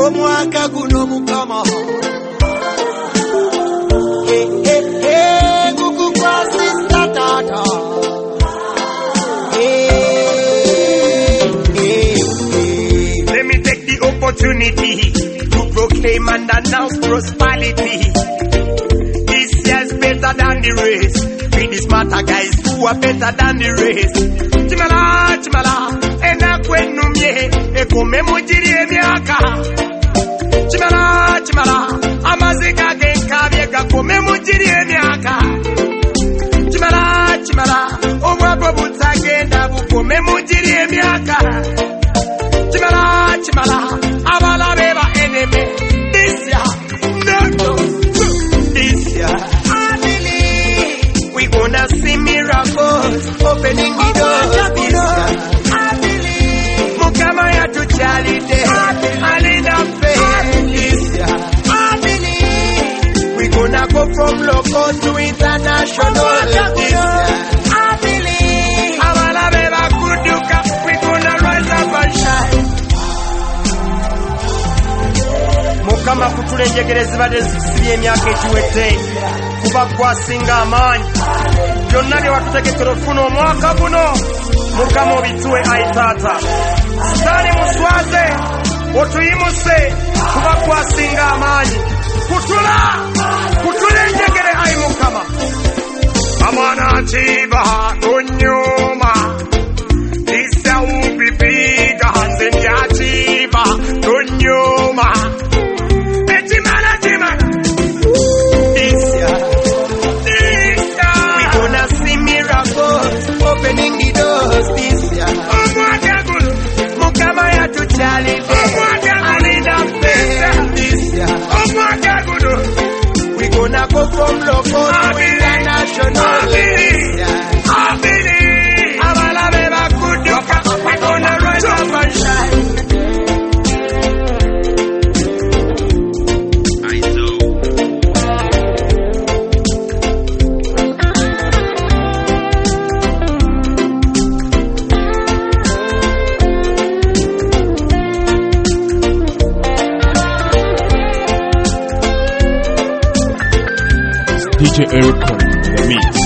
omwaka guno mukama gugu kwa sister tata Let me take the opportunity to proclaim and announce prosperity. This year's better than the race. With the smarter guys who are better than the race. Chimala, chimala, ena kwenumye, ekome mujiri emiaka. Chimala, chimala, amazika genka biega kome mujiri emiaka. Chimala, chimala, omwabo butagenda bukome mujiri emiaka. Chimala, chimala, abala beba enemy. This year, no, this year, I believe we gonna see miracles opening the doors. This year, I believe Mukama ya tuchalite, alina faith. This year, I believe we gonna go from local to international. This year, I believe abala beba kuduka, we gonna rise up and shine. Mukama kutulenjegereza bade zisibye emyaka ekiwedde kuba kwasinga amaanyi byonna bye watutegekera ofuna omwaka guno Mukama obituwe ayi taata sitaani muswaze otuyimuse kuba kwasinga amaanyi kutulenjegere ayi Mukama amana chiba tonyoma isa upipiga hanze nyachiba tonyoma opening the doors this year. Mukama ya tuchalite, alina faith this year. We gonna go from local to international this year. I believe. Abala beba kuduka, we gonna rise up and shine. DJ Eric, the mix.